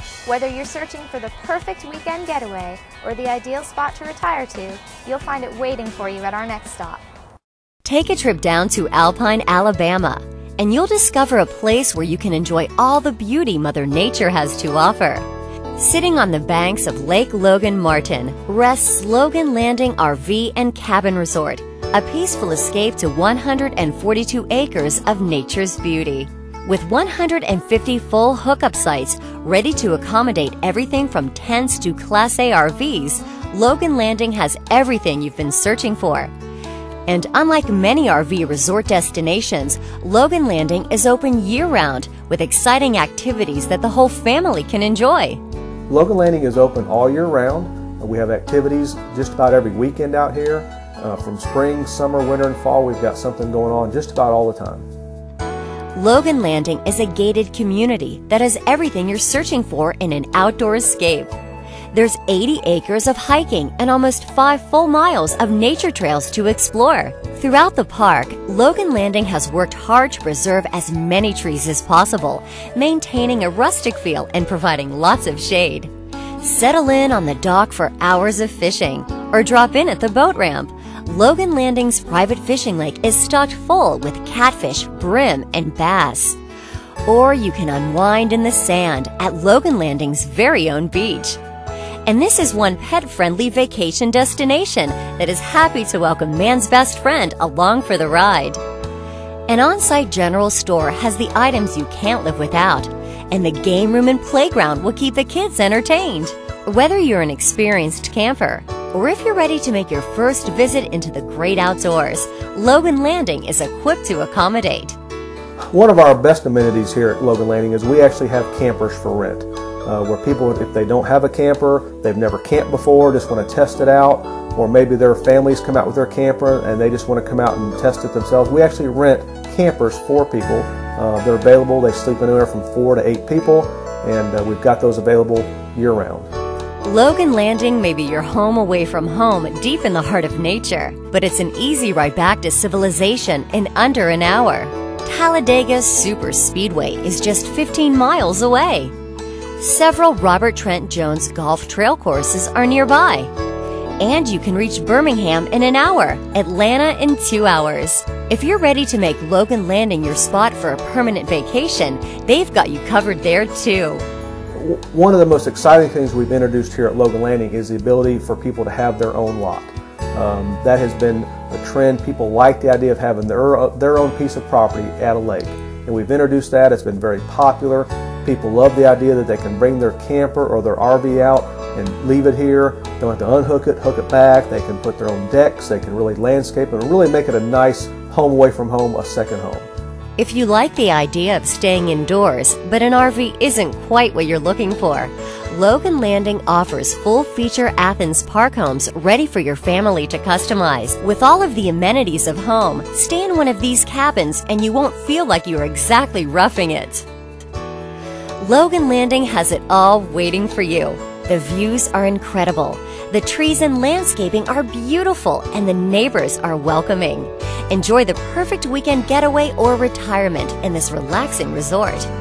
Whether you're searching for the perfect weekend getaway or the ideal spot to retire to, you'll find it waiting for you at our next stop. Take a trip down to Alpine, Alabama, and you'll discover a place where you can enjoy all the beauty Mother Nature has to offer. Sitting on the banks of Lake Logan Martin rests Logan Landing RV and Cabin Resort, a peaceful escape to 142 acres of nature's beauty. With 150 full hookup sites ready to accommodate everything from tents to Class A RVs, Logan Landing has everything you've been searching for. And unlike many RV resort destinations, Logan Landing is open year-round with exciting activities that the whole family can enjoy. Logan Landing is open all year round. We have activities just about every weekend out here. From spring, summer, winter, and fall, we've got something going on just about all the time. Logan Landing is a gated community that has everything you're searching for in an outdoor escape. There's 80 acres of hiking and almost 5 full miles of nature trails to explore. Throughout the park, Logan Landing has worked hard to preserve as many trees as possible, maintaining a rustic feel and providing lots of shade. Settle in on the dock for hours of fishing, or drop in at the boat ramp. Logan Landing's private fishing lake is stocked full with catfish, brim, and bass. Or you can unwind in the sand at Logan Landing's very own beach. And this is one pet-friendly vacation destination that is happy to welcome man's best friend along for the ride. An on-site general store has the items you can't live without, and the game room and playground will keep the kids entertained. Whether you're an experienced camper, or if you're ready to make your first visit into the great outdoors, Logan Landing is equipped to accommodate. One of our best amenities here at Logan Landing is we actually have campers for rent. Where people, if they don't have a camper, they've never camped before, just want to test it out, or maybe their families come out with their camper and they just want to come out and test it themselves. We actually rent campers for people. They're available. They sleep anywhere from 4 to 8 people, and we've got those available year-round. Logan Landing may be your home away from home deep in the heart of nature, but it's an easy ride back to civilization in under an hour. Talladega Super Speedway is just 15 miles away. Several Robert Trent Jones golf trail courses are nearby. And you can reach Birmingham in an hour, Atlanta in 2 hours. If you're ready to make Logan Landing your spot for a permanent vacation, they've got you covered there too. One of the most exciting things we've introduced here at Logan Landing is the ability for people to have their own lot. That has been a trend. People like the idea of having their own piece of property at a lake. And we've introduced that. It's been very popular. People love the idea that they can bring their camper or their RV out and leave it here. They don't have to unhook it, hook it back. They can put their own decks. They can really landscape and really make it a nice home away from home, a second home. If you like the idea of staying indoors, but an RV isn't quite what you're looking for, Logan Landing offers full-feature Athens Park homes ready for your family to customize. With all of the amenities of home, stay in one of these cabins and you won't feel like you're exactly roughing it. Logan Landing has it all waiting for you. The views are incredible. The trees and landscaping are beautiful, and the neighbors are welcoming. Enjoy the perfect weekend getaway or retirement in this relaxing resort.